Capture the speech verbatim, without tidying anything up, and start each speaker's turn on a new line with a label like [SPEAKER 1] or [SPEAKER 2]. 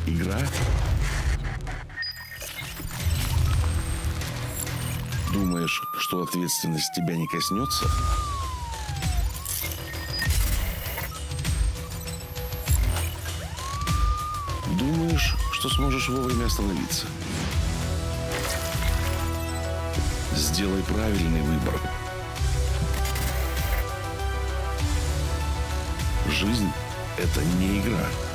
[SPEAKER 1] игра? Думаешь, что ответственность тебя не коснется? Думаешь, что сможешь вовремя остановиться? Сделай правильный выбор. Жизнь – это не игра.